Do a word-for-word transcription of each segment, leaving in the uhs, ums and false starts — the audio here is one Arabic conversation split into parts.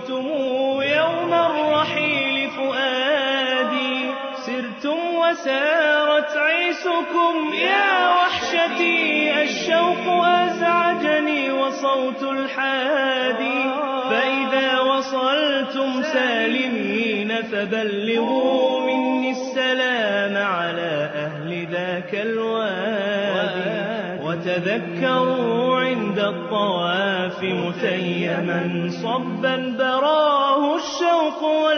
شوقتم يوم الرحيل فؤادي، سرتم وسارت عيسكم يا وحشتي، الشوق أزعجني وصوت الحادي، فإذا وصلتم سالمين فبلغوا مني السلام على أهل ذاك الوادي، وتذكروا عند الطواف متيما صبا براه الشوق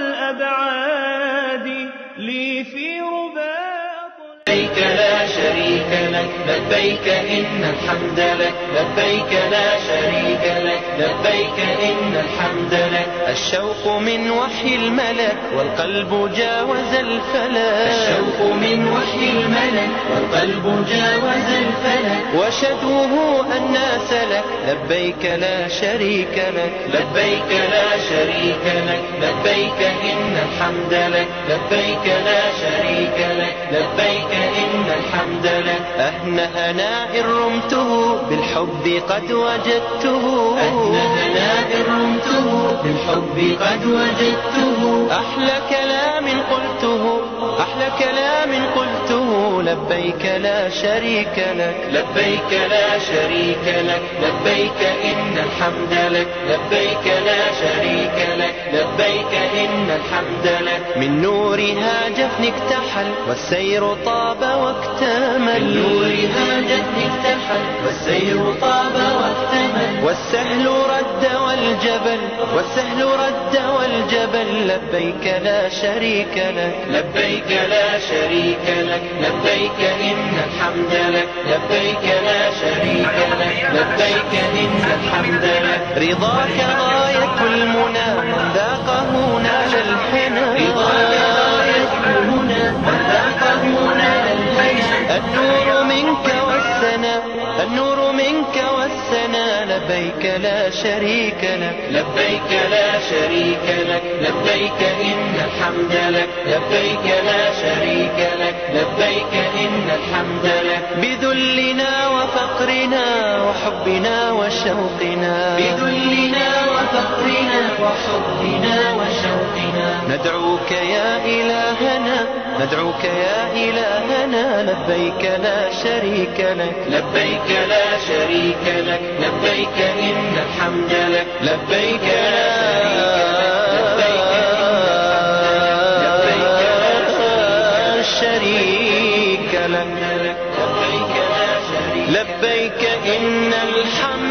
والأبعاد، لي في رباط لبيك لا شريك لك، لبيك إن الحمد لك، لبيك لا شريك لك، لبيك إن الحمد لك. الشوق من وحي الملك والقلب جاوز الفلك، الشوق من وحي الملك والقلب جاوز الفلك، وشدوه الناس لك، لبيك لا شريك لك، لبيك لا شريك لك، لبيك إن الحمد لك، لبيك لا شريك لك، لبيك إن الحمد لك. أهنى هناء رمته بالحب قد وجدته، أهنى هناء رمته بالحب قد وجدته، أحلى كلام قلته، أحلى كلام قلته، لبيك لا شريك لك، لبيك لا شريك لك، لبيك إن الحمد لك، لبيك لا شريك لك، لبيك إن الحمد لك. من نورها جفنك اكتحل والسير طاب واكتمل، من نورها جفنك اكتحل والسير طاب واكتمل، والسهل رد والجبل، والسهل رد والجبل، لبيك لا شريك لك، لبيك لا شريك لك، لبيك إن الحمد لك، لبيك لا شريك لك، لبيك إن الحمد لك. رضاك غاية المنى من ذاقه نال الحنى، رضاك غاية المنى من ذاقه نال الحنى. النور منك والسنا، النور منك والسنا، لبيك لا شريك لك، لبيك لا شريك لك، لبيك إن الحمد لك، لبيك لا شريك لك، لبيك إن الحمد لك. بذلنا وفقرنا وحبنا وشوقنا، بذلنا وفقرنا وحبنا وشوقنا، ندعوك يا إلهنا، ندعوك يا إلهنا، لبيك لا شريك لك، لبيك لا شريك لك، لبيك إن الحمد لك، لبيك لا شريك لك، لبيك لا شريك لك، لبيك إن الحمد